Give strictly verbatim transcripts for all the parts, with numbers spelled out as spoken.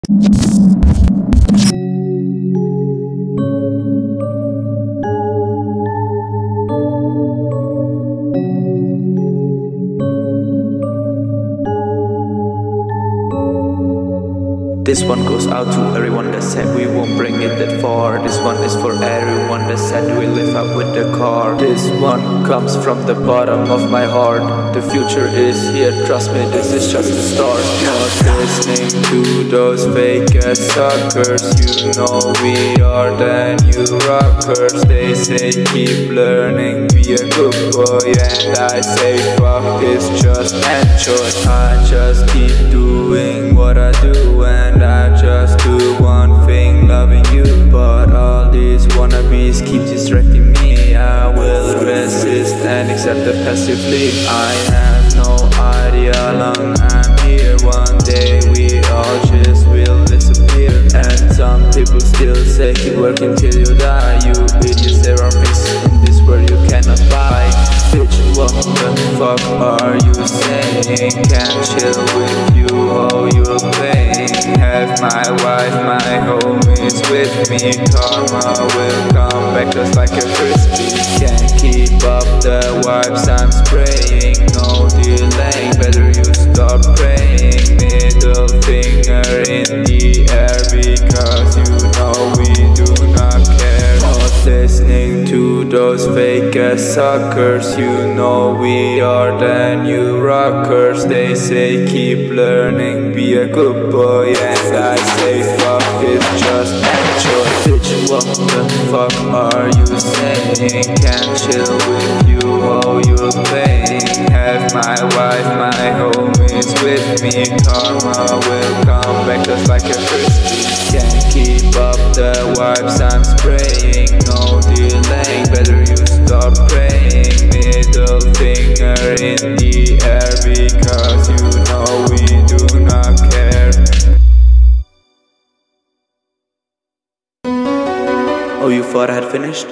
This one goes out to everyone that said we won't bring it that far. This one is for everyone that said we live up with the car. This one comes from the bottom of my heart. The future is here, trust me, this is just the start. Not listening to those fake ass suckers. You know we are the new rockers. They say keep learning, be a good boy, and I say fuck this, just enjoy. I just keep doing what I do, and I just do one thing, loving you. But all these wannabes keep distracting me. I will resist and accept it passively. I have no idea how long I'm here. One day we all just will disappear. And some people still say keep working till you die. You idiots, there are things in this world you cannot buy. Bitch, what the fuck are you saying? Can't chill with you, oh you're playing. Have my wife, my homies with me. Karma will come back just like a frisbee. Can't keep up the vibes I'm spraying. No delaying, better you stop praying. Middle finger in the air, because you know we do not care. Not listening to those fake ass suckers. You know we are the new rockers. They say keep learning, be a good boy, and I say fuck it, just enjoy. Bitch, what the fuck are you saying? Can't chill with you, oh you're playing. Have my wife, my homies with me. Karma will come back just like a frisbee. Can't keep up the vibes I'm spraying. No delaying, better you stop praying. Middle finger in the air, because you know we do not care. Oh, you thought I had finished?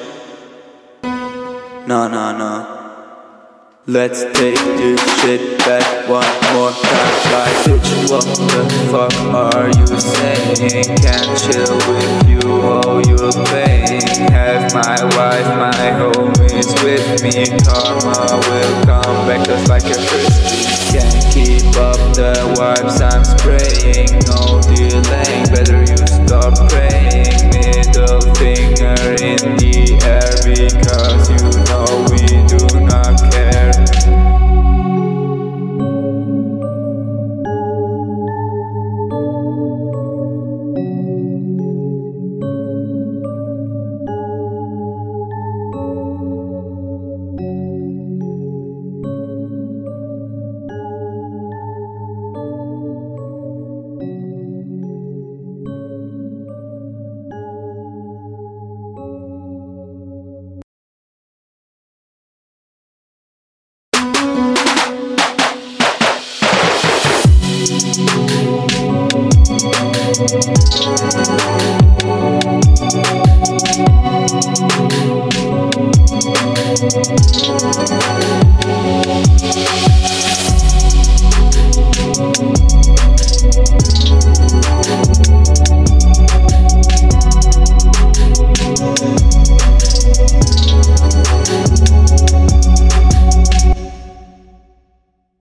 No, no, no. Let's take this shit back one more time. Like, bitch, what the fuck are you saying? Can't chill with you, oh you're playing. Have my wife, my homies with me. Karma will come back just like a frisbee. Can't keep up the vibes I'm spraying. No delaying, better you stop praying. Middle finger in the air, because you know we do not care.